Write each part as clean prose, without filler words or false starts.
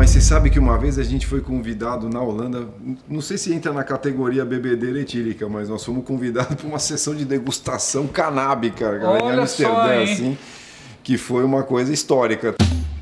mas você sabe que uma vez a gente foi convidado na Holanda, não sei se entra na categoria bebedeira etílica, mas nós fomos convidados para uma sessão de degustação canábica, cara, em Amsterdã, assim, que foi uma coisa histórica.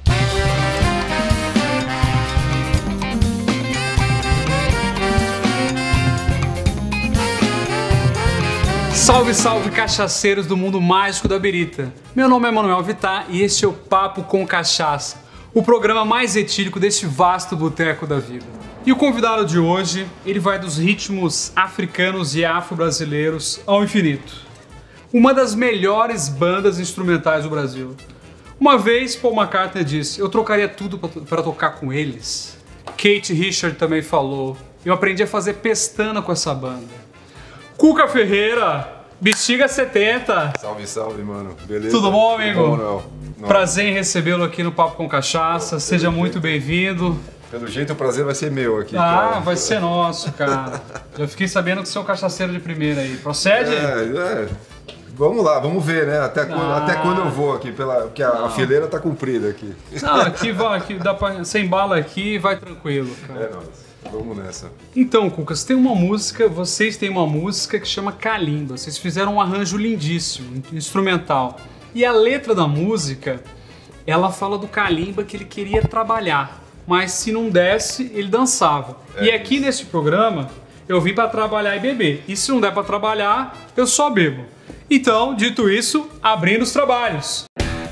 Salve, salve, cachaceiros do mundo mágico da birita. Meu nome é Manuel Vittar e este é o Papo com Cachaça, o programa mais etílico deste vasto boteco da vida. E o convidado de hoje, ele vai dos ritmos africanos e afro-brasileiros ao infinito. Uma das melhores bandas instrumentais do Brasil. Uma vez, Paul McCartney disse, eu trocaria tudo para tocar com eles. Keith Richards também falou, eu aprendi a fazer pestana com essa banda. Cuca Ferreira, Bexiga 70. Salve, salve, mano. Beleza? Tudo bom, amigo? Tudo bom, Manuel? Prazer em recebê-lo aqui no Papo com Cachaça. Seja muito bem-vindo. Pelo jeito o prazer vai ser meu aqui. Ah, vai ser nosso, cara. Já fiquei sabendo que você é um cachaceiro de primeira aí. Procede? Vamos lá, vamos ver, né? Até quando eu vou aqui, porque a fileira tá comprida aqui. Não, aqui dá pra, você embala aqui e vai tranquilo, cara. É nóis. Vamos nessa. Então, Cucas, vocês têm uma música que chama Kalimba. Vocês fizeram um arranjo lindíssimo, instrumental. E a letra da música, ela fala do Kalimba que ele queria trabalhar, mas se não desse, ele dançava. E aqui nesse programa, eu vim para trabalhar e beber. E se não der para trabalhar, eu só bebo. Então, dito isso, abrindo os trabalhos.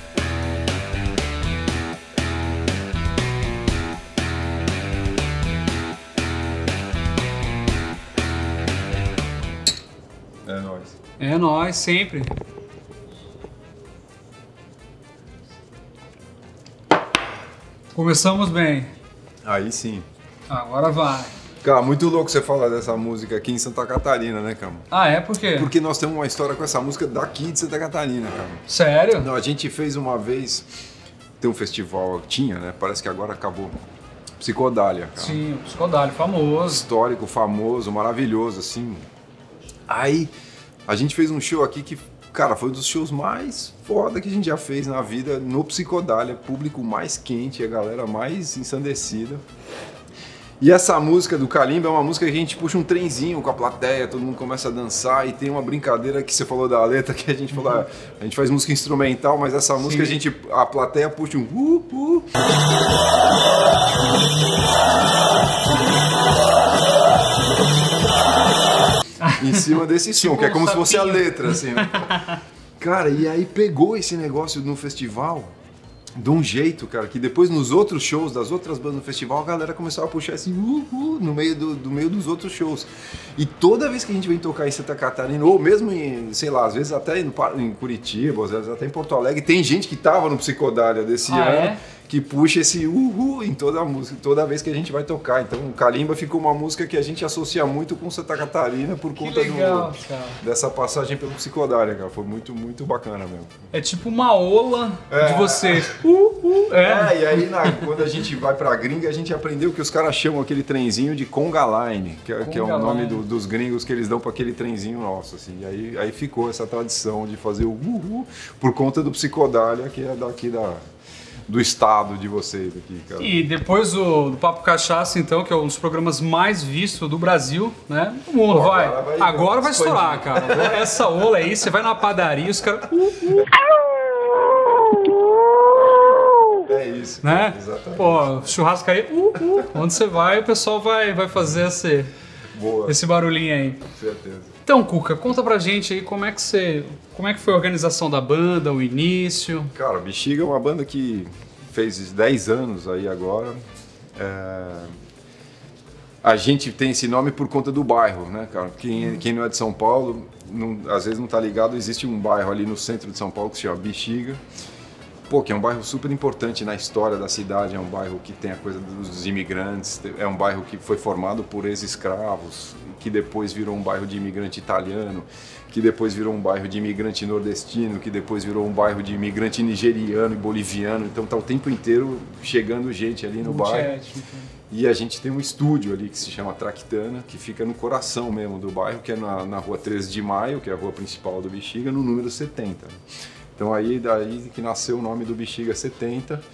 É nóis. É nóis, sempre. Começamos bem. Aí sim. Agora vai. Cara, muito louco você falar dessa música aqui em Santa Catarina, né, cara? Ah, é? Por quê? Porque nós temos uma história com essa música daqui de Santa Catarina, cara. Sério? Não, a gente fez uma vez, tem um festival, tinha, né? Parece que agora acabou. Psicodália, cara. Sim, o Psicodália, famoso. Histórico, famoso, maravilhoso, assim. Aí, a gente fez um show aqui que, cara, foi um dos shows mais foda que a gente já fez na vida no Psicodália. Público mais quente, a galera mais ensandecida. E essa música do Kalimba é uma música que a gente puxa um trenzinho com a plateia, todo mundo começa a dançar e tem uma brincadeira que você falou da letra, que a gente falou, a gente faz música instrumental, mas essa música a plateia puxa um em cima desse som, que é como se fosse a letra, assim, né? Cara, e aí pegou esse negócio no festival de um jeito, cara, que depois nos outros shows das outras bandas do festival, a galera começou a puxar assim, no meio dos outros shows. E toda vez que a gente vem tocar em Santa Catarina, ou mesmo em, sei lá, às vezes até em Curitiba, às vezes até em Porto Alegre, tem gente que tava no Psicodália desse ano, que puxa esse em toda a música, toda vez que a gente vai tocar. Então o Kalimba ficou uma música que a gente associa muito com Santa Catarina por conta dessa passagem pelo Psicodália, cara. Foi muito, muito bacana mesmo. É tipo uma ola de você. E aí quando a gente vai pra gringa, a gente aprendeu que os caras chamam aquele trenzinho de Conga Line, que é o nome dos gringos que eles dão para aquele trenzinho nosso, assim. E aí ficou essa tradição de fazer o por conta do Psicodália, que é daqui do estado de vocês aqui, cara. E depois do Papo Cachaça, então, que é um dos programas mais vistos do Brasil, né? Do mundo, agora vai estourar, cara. Essa ola aí, você vai na padaria, os caras... É isso, né? Exatamente. Pô, churrasco aí, onde você vai, o pessoal vai fazer esse barulhinho aí. Com certeza. Então, Cuca, conta pra gente aí como é que foi a organização da banda, o início. Cara, Bexiga é uma banda que fez 10 anos aí agora. A gente tem esse nome por conta do bairro, né, cara? Quem não é de São Paulo, às vezes não tá ligado, existe um bairro ali no centro de São Paulo que se chama Bexiga. Pô, que é um bairro super importante na história da cidade, é um bairro que tem a coisa dos imigrantes, é um bairro que foi formado por ex-escravos, que depois virou um bairro de imigrante italiano, que depois virou um bairro de imigrante nordestino, que depois virou um bairro de imigrante nigeriano e boliviano, então tá o tempo inteiro chegando gente ali no bairro. E a gente tem um estúdio ali que se chama Tractana, que fica no coração mesmo do bairro, que é na rua 13 de Maio, que é a rua principal do Bexiga, no número 70. Então daí que nasceu o nome do Bexiga 70.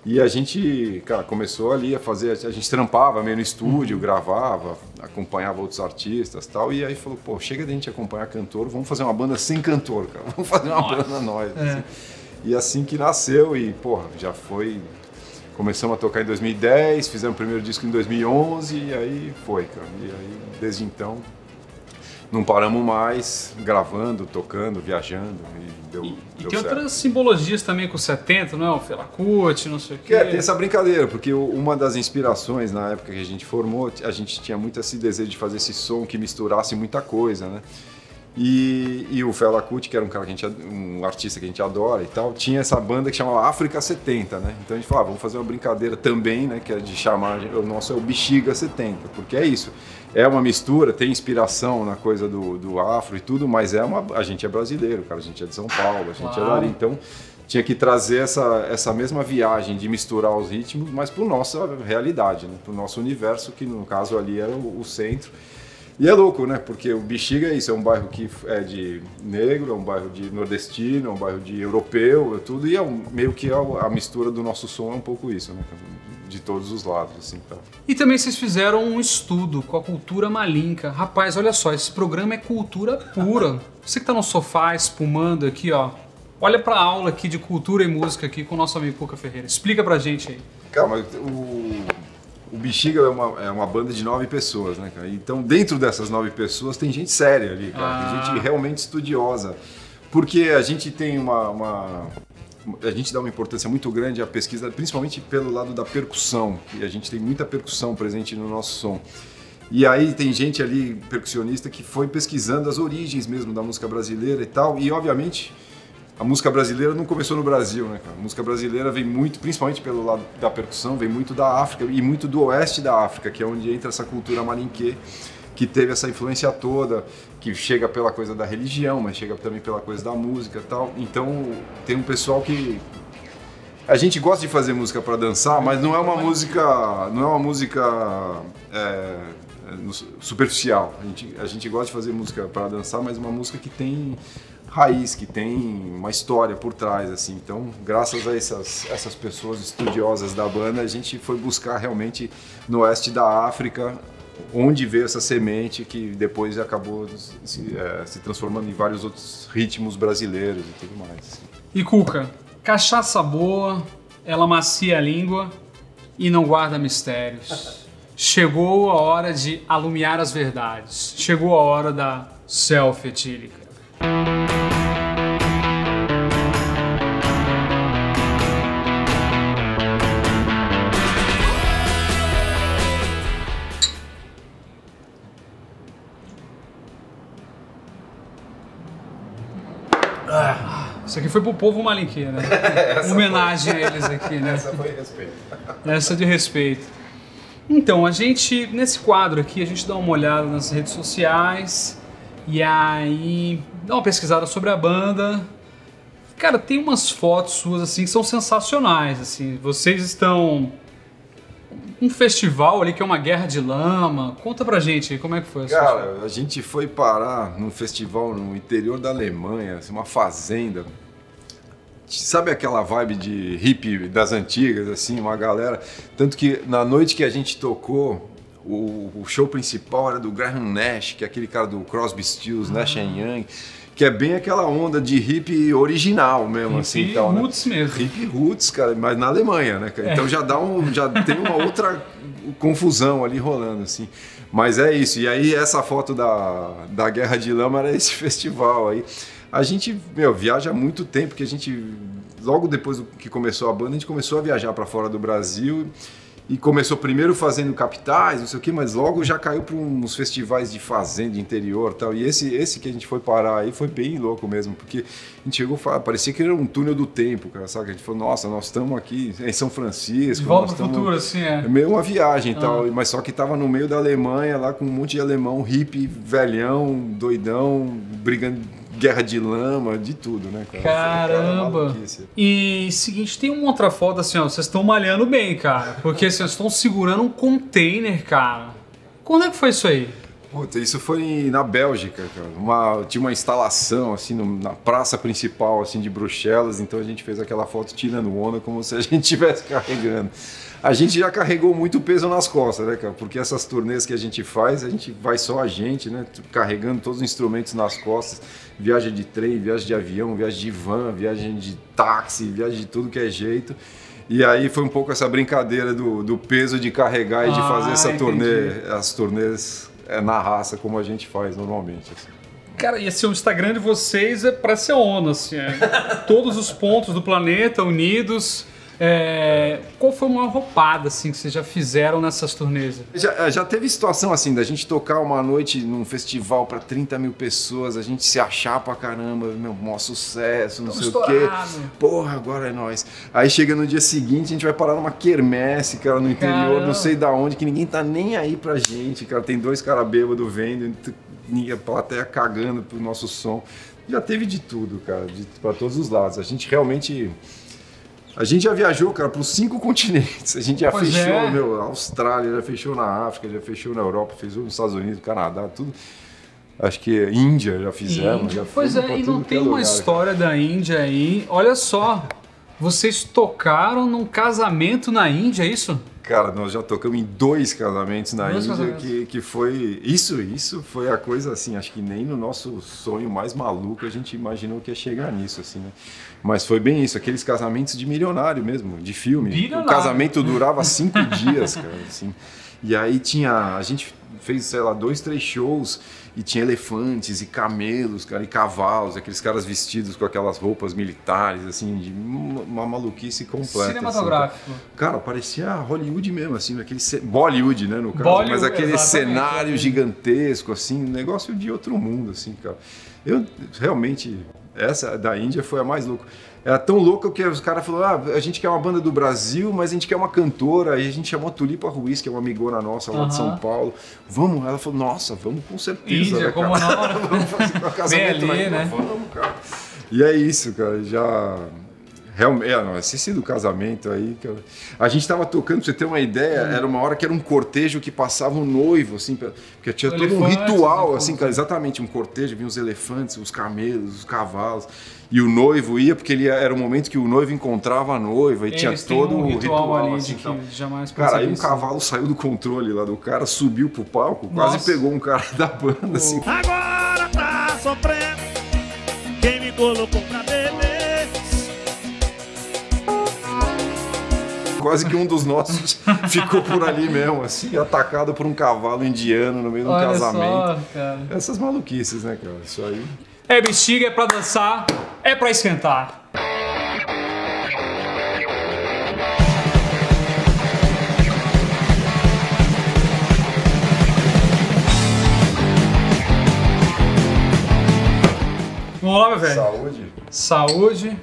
E a gente, cara, começou ali a fazer, a gente trampava meio no estúdio, gravava, acompanhava outros artistas e tal, e aí falou, pô, chega de a gente acompanhar cantor, vamos fazer uma banda sem cantor, cara, vamos fazer uma banda nós. Assim. E assim que nasceu, e, porra, já foi, começamos a tocar em 2010, fizemos o primeiro disco em 2011, e aí foi, cara, e aí desde então não paramos mais, gravando, tocando, viajando, e deu tem certo. outras simbologias também com o 70, não é? O Fela Kuti, não sei o quê. Tem essa brincadeira, porque uma das inspirações na época que a gente formou, a gente tinha muito esse desejo de fazer esse som que misturasse muita coisa, né? E o Fela Kuti, que era um cara que um artista que a gente adora e tal, tinha essa banda que chamava África 70, né? Então a gente falava, vamos fazer uma brincadeira também, né? Que é de chamar, o nosso é o Bexiga 70, porque é isso. É uma mistura, tem inspiração na coisa do afro e tudo, mas a gente é brasileiro, cara, a gente é de São Paulo, a gente é dali, então tinha que trazer essa mesma viagem de misturar os ritmos, mas para nossa realidade, né? Para o nosso universo, que no caso ali era o centro. E é louco, né? Porque o Bexiga é isso, é um bairro que é de negro, é um bairro de nordestino, é um bairro de europeu, é tudo, e meio que a mistura do nosso som é um pouco isso, né? De todos os lados, assim, tá? E também vocês fizeram um estudo com a cultura malinca. Rapaz, olha só, esse programa é cultura pura. Você que tá no sofá espumando aqui, ó, olha pra aula aqui de cultura e música aqui com o nosso amigo Cuca Ferreira. Explica pra gente aí. Cara, mas o Bexiga é uma banda de 9 pessoas, né, cara? Então, dentro dessas 9 pessoas tem gente séria ali, cara. Tem gente realmente estudiosa. Porque a gente tem a gente dá uma importância muito grande à pesquisa, principalmente pelo lado da percussão, que a gente tem muita percussão presente no nosso som. E aí tem gente ali, percussionista, que foi pesquisando as origens mesmo da música brasileira e tal, e obviamente a música brasileira não começou no Brasil, né, cara? A música brasileira vem muito, principalmente pelo lado da percussão, vem muito da África e muito do oeste da África, que é onde entra essa cultura malinquê, que teve essa influência toda, que chega pela coisa da religião, mas chega também pela coisa da música e tal. Então tem um pessoal que a gente gosta de fazer música para dançar, mas não é uma música superficial. A gente gosta de fazer música para dançar, mas uma música que tem raiz, que tem uma história por trás, assim. Então, graças a essas pessoas estudiosas da banda, a gente foi buscar realmente no oeste da África, onde veio essa semente que depois acabou se transformando em vários outros ritmos brasileiros e tudo mais. E Cuca, cachaça boa, ela macia a língua e não guarda mistérios. Chegou a hora de alumiar as verdades. Chegou a hora da selfie etílica. Isso aqui foi pro povo malinquê, né? Homenagem a eles aqui, né? Essa foi respeito. Essa de respeito. Então, nesse quadro aqui, a gente dá uma olhada nas redes sociais e aí dá uma pesquisada sobre a banda. Cara, tem umas fotos suas, assim, que são sensacionais, assim. Vocês estão um festival ali que é uma guerra de lama. Conta pra gente aí, como é que foi? Cara, a gente foi parar num festival no interior da Alemanha, assim, uma fazenda. Sabe aquela vibe de hippie das antigas, assim, uma galera... Tanto que na noite que a gente tocou, o show principal era do Graham Nash, que é aquele cara do Crosby, Stills, Nash & Young, que é bem aquela onda de hippie original mesmo, assim. Hippie tal, roots, né? Mesmo. Hippie roots, cara, mas na Alemanha, né? Então já tem uma outra confusão ali rolando, assim. Mas é isso. E aí essa foto da Guerra de Lama era esse festival aí. A gente, viaja há muito tempo, porque a gente, logo depois que começou a banda, a gente começou a viajar para fora do Brasil e começou primeiro fazendo capitais, não sei o que, mas logo já caiu para uns festivais de fazenda, interior e tal. E esse que a gente foi parar aí foi bem louco mesmo, porque a gente chegou a falar, parecia que era um túnel do tempo, cara, sabe? A gente falou, nossa, nós estamos aqui em São Francisco. De volta pro futuro, assim, é. Meio uma viagem e tal, mas só que tava no meio da Alemanha, lá com um monte de alemão, hippie, velhão, doidão, brigando... Guerra de lama, de tudo, né, cara? Caramba! E seguinte, tem uma outra foto assim, ó, vocês estão malhando bem, cara, porque vocês estão segurando um container, cara. Quando é que foi isso aí? Puta, isso foi na Bélgica, cara. Tinha uma instalação assim na praça principal assim de Bruxelas, então a gente fez aquela foto tirando onda como se a gente estivesse carregando. A gente já carregou muito peso nas costas, né, cara? Porque essas turnês que a gente vai só a gente, né? Carregando todos os instrumentos nas costas. Viagem de trem, viagem de avião, viagem de van, viagem de táxi, viagem de tudo que é jeito. E aí foi um pouco essa brincadeira do peso de carregar e de fazer as turnês na raça, como a gente faz normalmente. Assim. Cara, e assim, o Instagram de vocês é pra ser ONU, assim, todos os pontos do planeta unidos. Qual foi uma roupada assim, que vocês já fizeram nessas turnês? Já teve situação assim, da gente tocar uma noite num festival para 30 mil pessoas, a gente se achar pra caramba, meu, maior sucesso, não sei o quê. Porra, agora é nóis. Aí chega no dia seguinte, a gente vai parar numa quermesse, cara, no interior, não sei da onde, que ninguém tá nem aí pra gente, cara. Tem 2 caras bêbados vendo, a plateia cagando pro nosso som. Já teve de tudo, cara, pra todos os lados. A gente já viajou, cara, para os 5 continentes. A gente já fechou, na Austrália, já fechou na África, já fechou na Europa, fez nos Estados Unidos, Canadá, tudo. Acho que Índia já fizemos. Já e não tem uma história da Índia aí. Olha só, vocês tocaram num casamento na Índia, é isso? Cara, nós já tocamos em 2 casamentos na Índia, que foi... Isso foi a coisa assim, acho que nem no nosso sonho mais maluco a gente imaginou que ia chegar nisso, assim, né? Mas foi bem isso, aqueles casamentos de milionário mesmo, de filme. O casamento durava 5 dias, cara, assim. E aí a gente fez, sei lá, 2, 3 shows e tinha elefantes e camelos, cara, e cavalos, aqueles caras vestidos com aquelas roupas militares, assim, de uma maluquice completa. Cinematográfico. Assim, cara, parecia Hollywood mesmo, assim, Bollywood, né, no caso, mas aquele cenário gigantesco, assim, um negócio de outro mundo, assim, cara. Eu realmente, essa da Índia foi a mais louca. Era tão louca que os caras falaram, a gente quer uma banda do Brasil, mas a gente quer uma cantora. Aí a gente chamou a Tulipa Ruiz, que é uma amigona nossa lá de São Paulo. Vamos? Ela falou, nossa, vamos com certeza. Índia, né, como não? Vamos fazer um casamento ali, né? Vamos, cara. E é isso, cara, já... Realmente, esse do casamento aí, cara. A gente tava tocando, pra você ter uma ideia, era uma hora que era um cortejo que passava um noivo, assim, porque tinha todo um ritual, assim, cara, exatamente, um cortejo, vinha os elefantes, os camelos, os cavalos, e o noivo ia, porque era o momento que o noivo encontrava a noiva, e tinha todo um ritual ali, assim, então. Jamais cara, aí um cavalo saiu do controle lá do cara, subiu pro palco, quase pegou um cara da banda, assim. Agora tá sofrendo, quem me colocou pra beber? Quase que um dos nossos ficou por ali mesmo, assim, atacado por um cavalo indiano no meio de um casamento. Cara. Essas maluquices, né, cara? Isso aí. É bexiga, é pra dançar, é pra esquentar. Vamos lá, meu velho. Saúde. Saúde.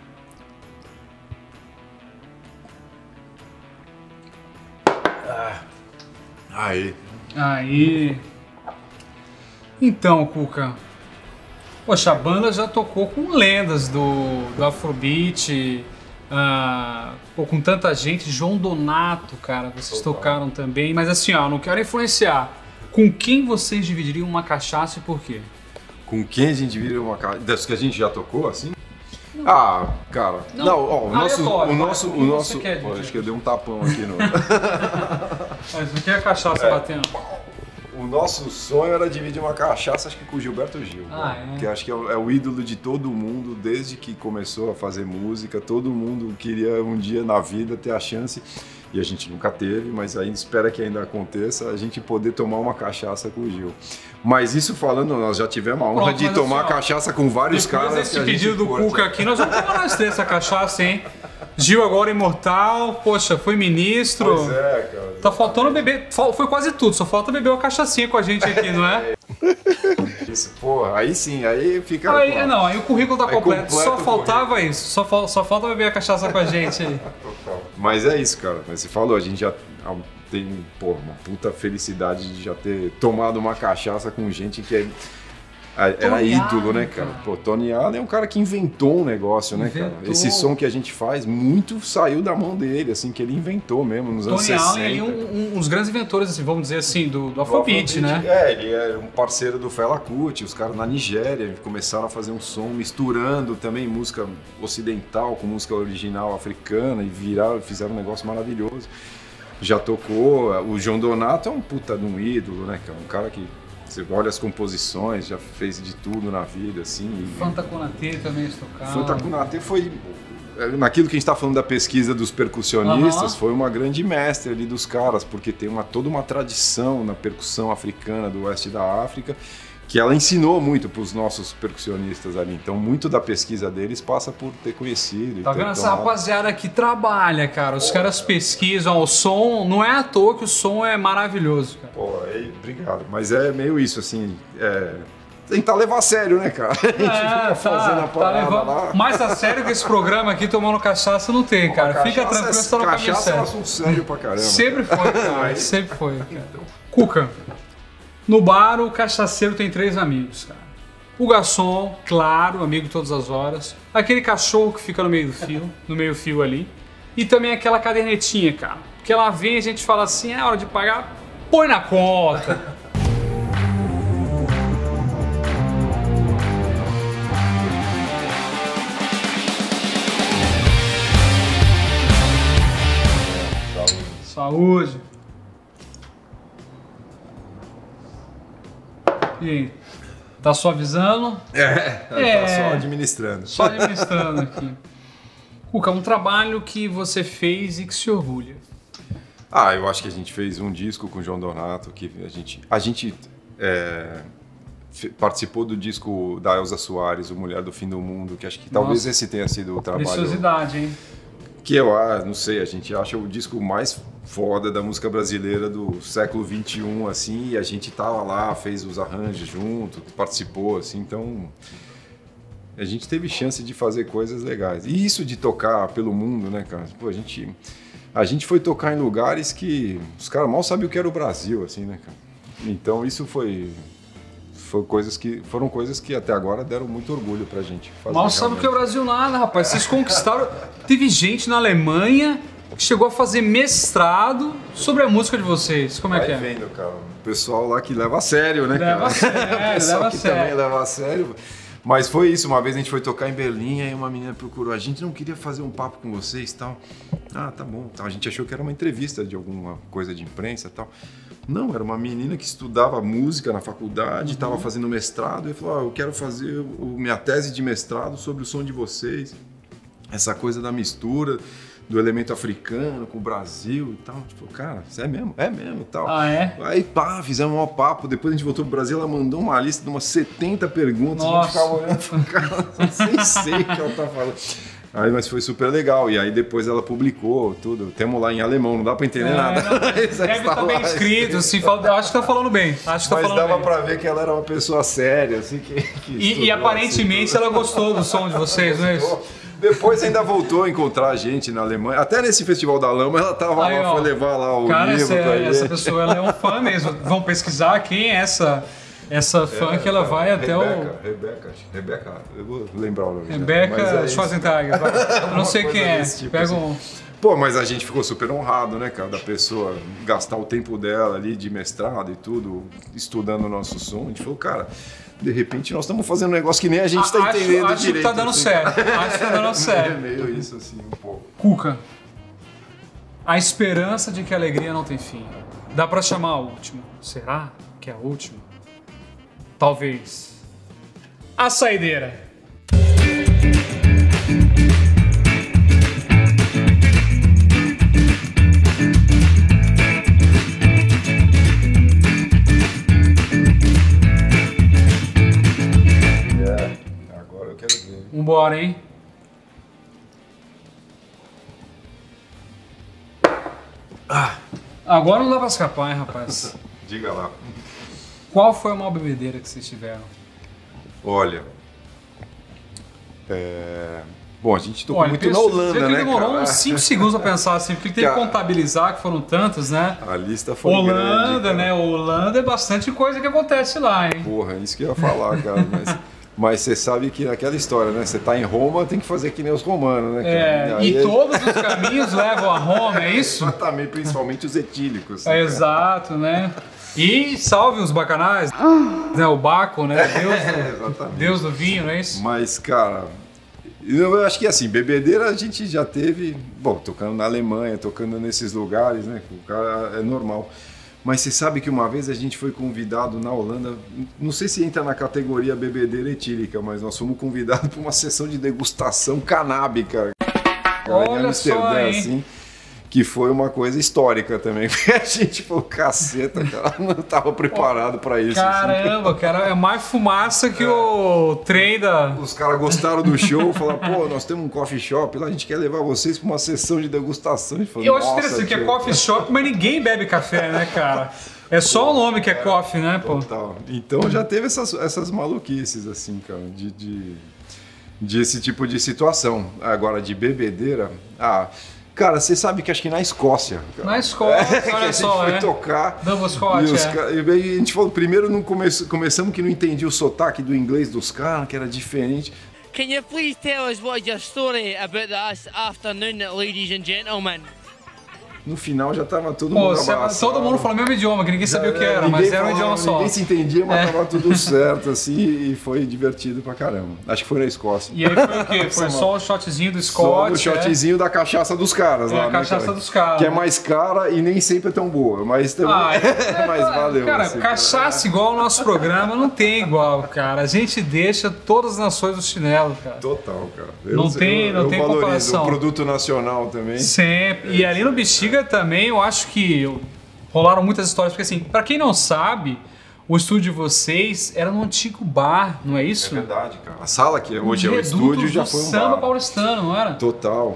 Aí. Então, Cuca. Poxa, a banda já tocou com lendas do Afrobeat, com tanta gente. João Donato, cara, vocês tocaram também. Mas assim, ó, não quero influenciar. Com quem vocês dividiriam uma cachaça e por quê? Com quem a gente dividiria uma cachaça? Das que a gente já tocou, assim? Ah, cara. Não, ó, o nosso. Pô, acho que eu dei um tapão aqui no. Mas não quer a cachaça batendo? O nosso sonho era dividir uma cachaça, acho que com o Gilberto Gil. Que acho que é o ídolo de todo mundo, desde que começou a fazer música. Todo mundo queria um dia na vida ter a chance, e a gente nunca teve, mas ainda espera que ainda aconteça, a gente poder tomar uma cachaça com o Gil. Mas isso falando, nós já tivemos a honra de tomar cachaça com vários caras. Depois desse pedido do Cuca aqui, nós vamos tomar nós três essa cachaça, hein? Gil agora imortal, poxa, foi ministro. Pois é, cara. Tá faltando beber, foi quase tudo, só falta beber uma cachaçinha com a gente aqui, não é? Isso, porra, aí sim, aí fica... Aí o currículo tá completo, só faltava isso, só falta beber a cachaça com a gente aí. Mas é isso, cara, mas você falou, a gente já tem, porra, uma puta felicidade de já ter tomado uma cachaça com gente que é... era Tony ídolo, Allen, né, cara? cara. Pô, Tony Allen é um cara que inventou um negócio, né, cara? Inventou. Esse som que a gente faz, muito saiu da mão dele, assim, que ele inventou mesmo, nos anos Tony 60. Allen é um dos grandes inventores, assim, vamos dizer assim, do Afrobeat, né? Ele é um parceiro do Fela Kuti, os caras na Nigéria começaram a fazer um som misturando também música ocidental com música original africana e fizeram um negócio maravilhoso. Já tocou, o João Donato é um puta de um ídolo, né, cara? Um cara que você olha as composições, já fez de tudo na vida, assim. Fanta Konatê também estocava. Fanta Konatê foi, naquilo que a gente está falando da pesquisa dos percussionistas, foi uma grande mestre ali dos caras, porque tem toda uma tradição na percussão africana do oeste da África, que ela ensinou muito para os nossos percussionistas ali. Então, muito da pesquisa deles passa por ter conhecido. Tá vendo essa rapaziada que trabalha, cara? Os caras pesquisam o som, não é à toa que o som é maravilhoso, cara. Pô, obrigado. Mas é meio isso, assim, tentar levar a sério, né, cara? A gente fica fazendo a parada lá. Mais a sério que esse programa aqui, tomando cachaça, não tem, cara. Fica tranquilo, você tá no caminho Cachaça é um certo. assunto sério pra caramba. Sempre foi, cara. Sempre foi, cara. Cuca, no bar o cachaceiro tem 3 amigos, cara. O garçom, claro, amigo todas as horas. Aquele cachorro que fica no meio do fio, no meio fio ali. E também aquela cadernetinha, cara. Porque ela vem e a gente fala assim, é hora de pagar, põe na conta. Saúde. E aí? Tá suavizando? Tá só administrando. Só administrando aqui. Cuca, um trabalho que você fez e que se orgulha. Eu acho que a gente fez um disco com o João Donato, que a gente participou do disco da Elza Soares, O Mulher do Fim do Mundo, que acho que talvez esse tenha sido o trabalho... Preciosidade, hein? Que não sei, a gente acha o disco mais foda da música brasileira do século XXI, assim, e a gente tava lá, fez os arranjos junto, participou, assim, então a gente teve chance de fazer coisas legais. E isso de tocar pelo mundo, né, cara? Pô, a gente foi tocar em lugares que os caras mal sabiam o que era o Brasil, assim, né, cara? Então isso foram coisas que até agora deram muito orgulho pra gente fazer. Mal sabe o que é o Brasil nada, rapaz. Vocês conquistaram. Teve gente na Alemanha que chegou a fazer mestrado sobre a música de vocês. Como é que é? Vendo, cara. O pessoal lá que leva a sério, né, Leva cara? a sério, o pessoal leva a que sério. também leva a sério. Mas foi isso, uma vez a gente foi tocar em Berlim, aí uma menina procurou a gente, não queria fazer um papo com vocês e tal. Ah, tá bom. A gente achou que era uma entrevista de alguma coisa de imprensa e tal. Não, era uma menina que estudava música na faculdade, estava fazendo mestrado, e falou, eu quero fazer minha tese de mestrado sobre o som de vocês. Essa coisa da mistura do elemento africano com o Brasil e tal. Tipo, cara, isso é mesmo? É mesmo e tal. Ah, é? Aí, fizemos um maior papo. Depois a gente voltou pro Brasil, ela mandou uma lista de umas 70 perguntas. Nossa. A gente ficava olhando e falou, cara, nem sei o que ela tá falando. Aí, mas foi super legal. E aí depois ela publicou tudo. Temos lá em alemão, não dá pra entender nada. Deve estar bem escrito, assim, acho que tá falando bem. Acho que tá Mas falando dava bem. pra ver que ela era uma pessoa séria, assim, que E estudou, aparentemente assim, ela gostou do som de vocês, não é isso? Depois ainda voltou a encontrar a gente na Alemanha. Até nesse Festival da Lama ela tava Aí, lá, ó, foi levar lá o cara, livro pra ele. essa pessoa ela é um fã mesmo. Vão pesquisar quem é essa fã que ela vai até Rebeca, eu vou lembrar o nome. Rebeca Schwarzenegger. Eu não sei quem é. Tipo, Pega assim. um. Pô, mas a gente ficou super honrado, né, cara, da pessoa gastar o tempo dela ali de mestrado e tudo, estudando o nosso som. A gente falou, cara, de repente nós estamos fazendo um negócio que nem a gente tá entendendo Acho direito. que tá dando assim. certo. Acho que tá dando É certo. meio isso, assim, um pouco. Cuca, a esperança de que a alegria não tem fim. Dá pra chamar a última. Será que é a última? Talvez. A saideira. Agora eu quero ver. Vambora, hein? Agora não dá pra escapar, hein, rapaz? Diga lá. Qual foi a maior bebedeira que vocês tiveram? Olha, Bom, a gente tocou muito na Você Holanda, que né, demorou cara? uns 5 segundos a pensar assim, porque ele teve que Cara, contabilizar, que foram tantos, né? A lista foi Holanda, grande, né? Holanda é bastante coisa que acontece lá, hein? Porra, isso que eu ia falar, cara. Mas você sabe que naquela história, né? Você tá em Roma, tem que fazer que nem os romanos, né, cara? E todos os caminhos levam a Roma, é isso? Exatamente, principalmente os etílicos. É, exato, né? E salve os bacanais, né? O Baco, né? Deus do vinho, não é isso? Mas, cara, eu acho que assim, bebedeira a gente já teve, bom, tocando na Alemanha, tocando nesses lugares, né? O cara é normal. Mas você sabe que uma vez a gente foi convidado na Holanda, não sei se entra na categoria bebedeira etílica, mas nós fomos convidados para uma sessão de degustação canábica. Olha em Amsterdã, só, hein? assim, que foi uma coisa histórica também. A gente falou, caceta, cara, não estava preparado para isso. Caramba, assim. cara, é mais fumaça que o trem da... Os caras gostaram do show, falaram, pô, nós temos um coffee shop lá, a gente quer levar vocês para uma sessão de degustação. Falou, eu acho interessante que é coffee shop, mas ninguém bebe café, né, cara? É só o nome que é coffee, né, pô? Total. Então já teve essas maluquices, assim, cara, de esse tipo de situação. Agora, de bebedeira, cara, você sabe que acho que na Escócia. Cara, na Escócia, que olha só, a gente foi tocar. Double Scott, e a gente falou, primeiro não começamos que não entendia o sotaque do inglês dos caras, que era diferente. Can you please tell us what is your story about this afternoon, ladies and gentlemen? No final já tava todo mundo abraçado. Todo mundo falou o mesmo idioma, que ninguém sabia o que era, mas era um idioma só. Ninguém se entendia, mas tava tudo certo, assim, e foi divertido pra caramba. Acho que foi na Escócia. E aí foi o quê? Foi só o shotzinho do Scott? Só o shotzinho da cachaça dos caras lá, a cachaça dos caras. Que é mais cara e nem sempre é tão boa, mas também mas valeu. Cara, assim, cachaça igual ao nosso programa não tem igual, cara. A gente deixa todas as nações no chinelo, cara. Total, cara. Não tem comparação. O produto nacional também. Sempre. E ali no Bexiga também, eu acho que rolaram muitas histórias, porque assim, pra quem não sabe, o estúdio de vocês era num antigo bar, não é isso? É verdade, cara. A sala que hoje é o estúdio já foi um bar. Samba paulistano, não era? Total.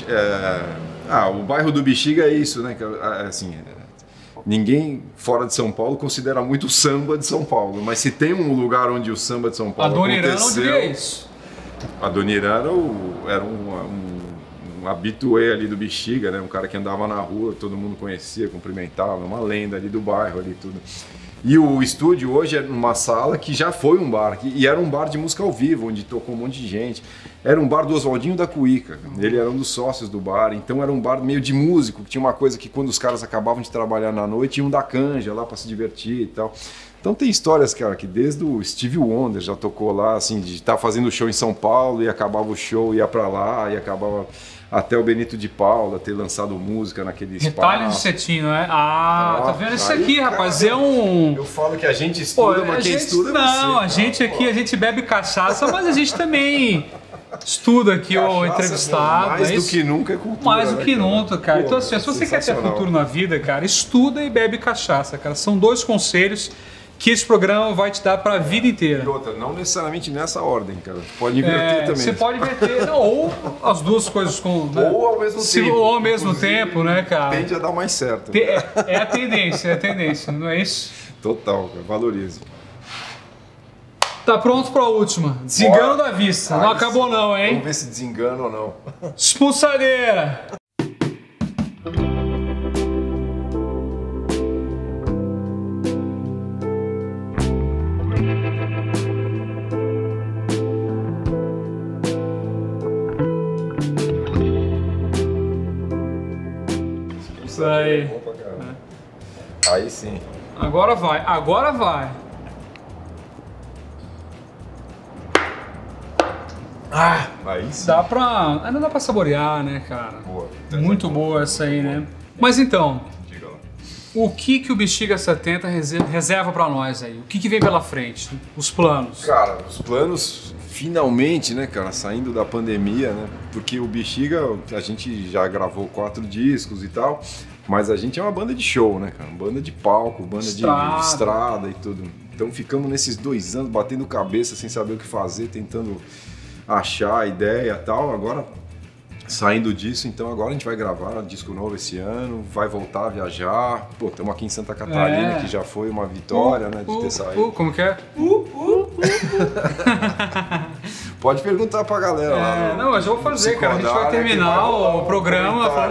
O bairro do Bexiga é isso, né? Assim, ninguém fora de São Paulo considera muito o samba de São Paulo, mas se tem um lugar onde o samba de São Paulo aconteceu... A Dona Irã não diria isso. A Dona Irã era um habitué ali do Bexiga, né? Um cara que andava na rua, todo mundo conhecia, cumprimentava, uma lenda ali do bairro, ali tudo. E o estúdio hoje é numa sala que já foi um bar, e era um bar de música ao vivo, onde tocou um monte de gente. Era um bar do Oswaldinho da Cuíca, ele era um dos sócios do bar, então era um bar meio de músico, que tinha uma coisa que quando os caras acabavam de trabalhar na noite, iam dar canja lá para se divertir e tal. Então tem histórias, cara, que desde o Stevie Wonder já tocou lá, assim, de estar fazendo show em São Paulo e acabava o show, ia para lá e acabava... Até o Benito de Paula ter lançado música naquele espaço. Retalho de cetim, não é? Tá vendo isso aqui, rapaz? Cara, é um... Eu falo que a gente estuda, mas quem estuda é você. Não, a gente aqui, a gente bebe cachaça, mas a gente também estuda aqui o entrevistado. Mais do que nunca é cultura. Mais do que nunca, cara. Então assim, se você quer ter futuro na vida, cara, estuda e bebe cachaça, cara. São 2 conselhos que esse programa vai te dar para a vida inteira. E outra, não necessariamente nessa ordem, cara. Pode inverter também. Você pode inverter, ou as duas coisas com... Né? Ou ao mesmo tempo. Ou ao mesmo tempo, né, cara? Tende a dar mais certo. É a tendência, não é isso? Total, cara. Valorize. Tá pronto para a última. Desengano da vista. Não acabou não, hein? Vamos ver se desengano ou não. Expulsadeira! Isso aí. Aí sim. Agora vai. Aí sim. Ainda dá pra saborear, né, cara? Boa. Muito boa essa aí, né? Mas então, Diga lá. o que o Bexiga 70 reserva pra nós aí? O que vem pela frente? Os planos? Cara, os planos, finalmente, né, cara, saindo da pandemia, né? Porque o Bexiga, a gente já gravou 4 discos e tal, mas a gente é uma banda de show, né, cara? Uma banda de palco, banda de estrada e tudo. Então ficamos nesses 2 anos batendo cabeça sem saber o que fazer, tentando achar a ideia e tal. Agora, saindo disso, então agora a gente vai gravar um disco novo esse ano, vai voltar a viajar. Pô, estamos aqui em Santa Catarina, que já foi uma vitória, né, de ter saído. Como que é? Pode perguntar pra galera lá. Não, mas eu vou fazer, cara. A gente vai terminar o programa falando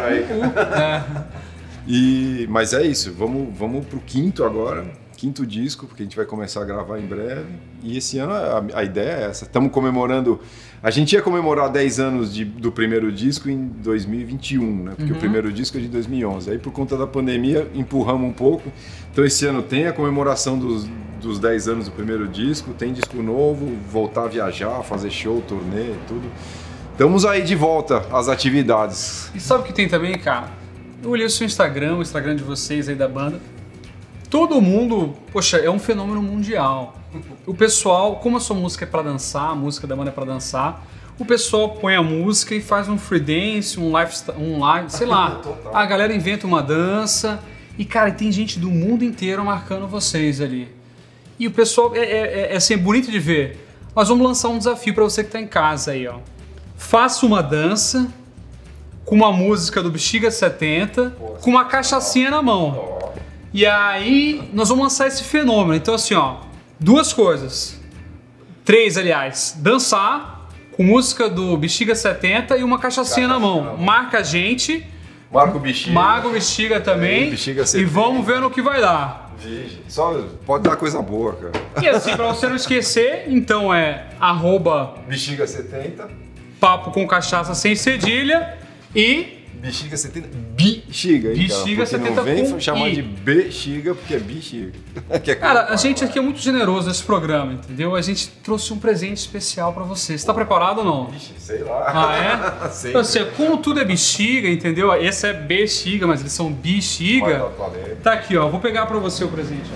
Mas é isso, vamos pro quinto agora. Quinto disco, porque a gente vai começar a gravar em breve. E esse ano a ideia é essa. Estamos comemorando... A gente ia comemorar 10 anos do primeiro disco em 2021, né? Porque o primeiro disco é de 2011. Aí, por conta da pandemia, empurramos um pouco. Então, esse ano tem a comemoração dos 10 anos do primeiro disco, tem disco novo, voltar a viajar, fazer show, turnê, tudo. Estamos aí de volta às atividades. E sabe o que tem também, cara? Eu olhei o seu Instagram, o Instagram de vocês aí da banda. Todo mundo, poxa, é um fenômeno mundial. O pessoal, como a sua música é pra dançar, a música da banda é pra dançar, o pessoal põe a música e faz um free dance, um live, sei lá. A galera inventa uma dança e, cara, tem gente do mundo inteiro marcando vocês ali. E o pessoal, assim, é bonito de ver. Nós vamos lançar um desafio pra você que tá em casa aí, ó. Faça uma dança com uma música do Bexiga 70, com uma cachaçinha na mão. E aí, nós vamos lançar esse fenômeno. Então, assim, ó, 2 coisas. 3, aliás. Dançar com música do Bexiga 70 e uma cachaçinha na mão. Marca a gente. Marca o Bexiga. Marca o Bexiga também. Bexiga 70. E vamos ver no que vai dar. Só pode dar coisa boa, cara. E assim, pra você não esquecer, então é Bexiga 70. Papo com cachaça sem cedilha e... Bexiga 70, bexiga, hein, Bexiga cara? 70 não vem com chamar I. de bexiga, porque é bexiga. Cara, a gente aqui é muito generoso nesse programa, entendeu? A gente trouxe um presente especial pra você. Você tá preparado ou não? Vixe, sei lá. Ah, é? Sei. Então, assim, como tudo é bexiga, entendeu? Esse é bexiga, mas eles são bexiga. Tá aqui, ó. Vou pegar pra você o presente,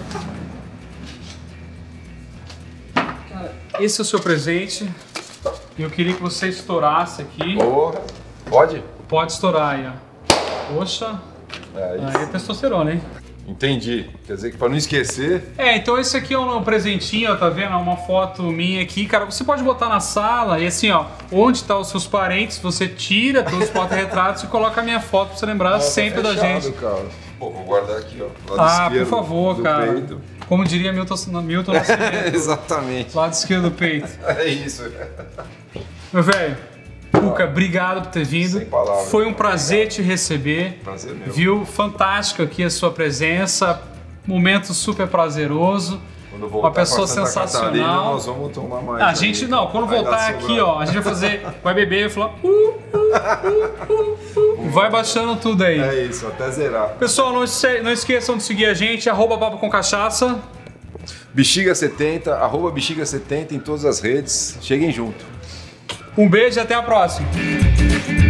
ó. Cara, esse é o seu presente. Eu queria que você estourasse aqui. Porra. Pode? Pode estourar aí, ó. Poxa. Aí é testosterona, hein? Entendi. Quer dizer que pra não esquecer... Então esse aqui é um presentinho, ó, tá vendo? É uma foto minha aqui. Cara, você pode botar na sala e assim, ó, onde tá os seus parentes, você tira todos os porta-retratos e coloca a minha foto pra você lembrar sempre da gente. Cara. Pô, vou guardar aqui, ó. Lado esquerdo, por favor, cara. Peito. Como diria Milton Nascimento. Exatamente. Lado esquerdo do peito. É isso. Meu velho, Cuca, obrigado por ter vindo. Sem palavras. Foi um prazer te receber. Prazer meu. Viu? Fantástico aqui a sua presença. Momento super prazeroso. Quando voltar uma pessoa pra Santa sensacional. Catarina, nós vamos tomar mais. A gente não, quando voltar aqui, ó, a gente vai fazer, vai beber e falar. Vai baixando tudo aí. É isso, até zerar. Pessoal, não esqueçam de seguir a gente, @papo com cachaça. Bexiga 70, @bexiga 70 em todas as redes. Cheguem junto. Um beijo e até a próxima.